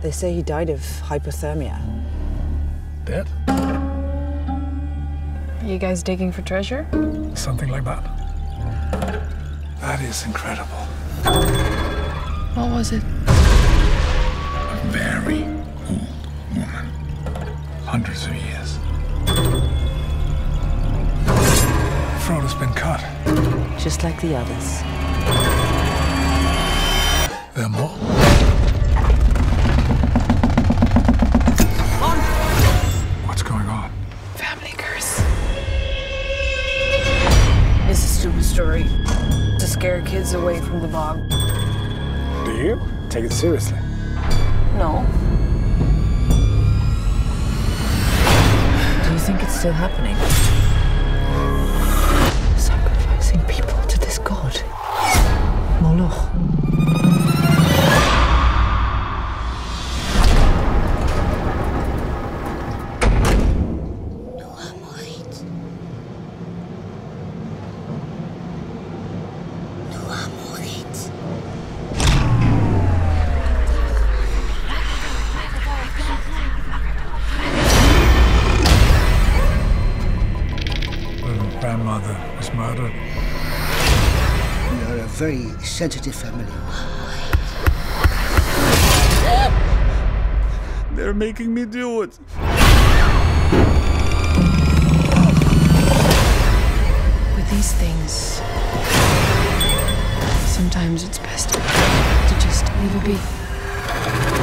They say he died of hypothermia. Dead? Are you guys digging for treasure? Something like that. That is incredible. What was it? A very old woman. Hundreds of years. Throat has been cut. Just like the others. There are more? What's going on? Family curse. It's a stupid story to scare kids away from the bog. Do you? Take it seriously. No. Do you think it's still happening? Sacrificing people to this god. Moloch. Grandmother was murdered. We are a very sensitive family. They're making me do it. With these things, sometimes it's best to just leave it be.